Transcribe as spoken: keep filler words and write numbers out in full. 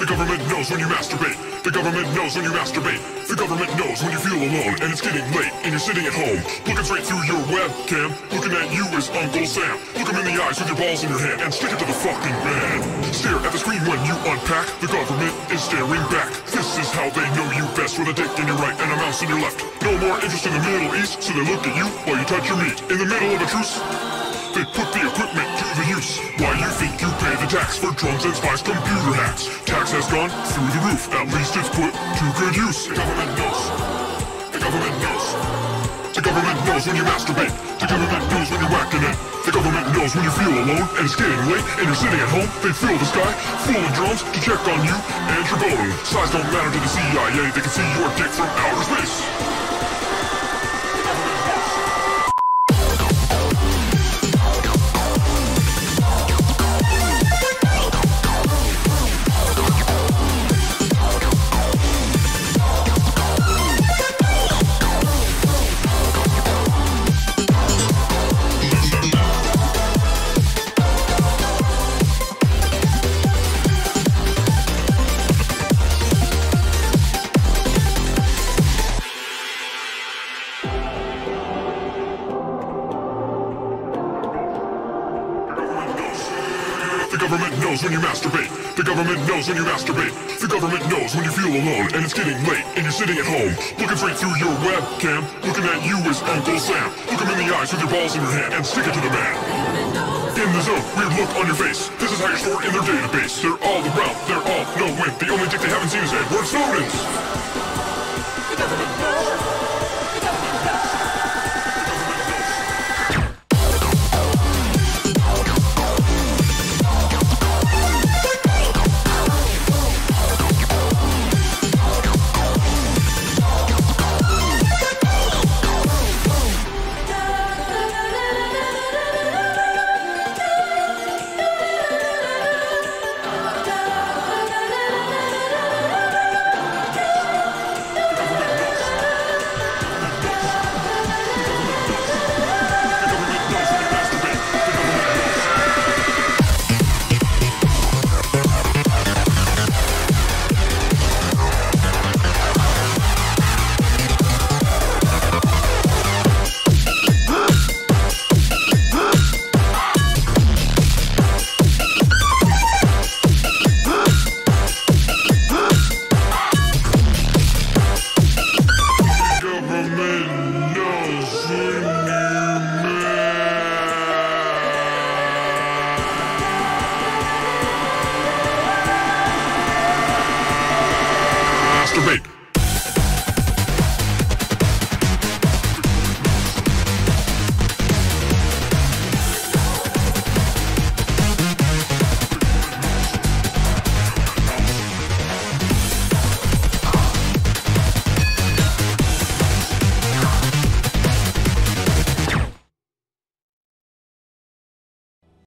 government knows when you masturbate. The government knows when you masturbate. The government knows when you feel alone and it's getting late and you're sitting at home, looking straight through your webcam. Looking at you is Uncle Sam. Look him in the eyes with your balls in your hand and stick it to the fucking man. Stare at the screen when you unpack. The government is staring back. This is how they know you best, with a dick in your right and a mouse in your left. No more interest in the Middle East, so they look at you while you touch your meat. In the middle of a truce, they put the equipment to the use. Why you think you pay the tax for drones and spies, computer hacks? Tax has gone through the roof, at least it's put to good use. The government knows. The government knows. The government knows when you masturbate. The government knows when you're whacking it. The government knows when you feel alone and it's getting late and you're sitting at home. They fill the sky full of drones to check on you and your bone. Size don't matter to the C I A, they can see your dick from outer space. The government knows when you masturbate. The government knows when you masturbate. The government knows when you feel alone and it's getting late and you're sitting at home, looking straight through your webcam. Looking at you is Uncle Sam. Look him in the eyes with your balls in your hand and stick it to the man. In the zone, weird look on your face. This is how you're stored in their database. They're all around, they're all no win. The only dick they haven't seen is Edward Snowden's. The government knows. The government knows. Masturbate.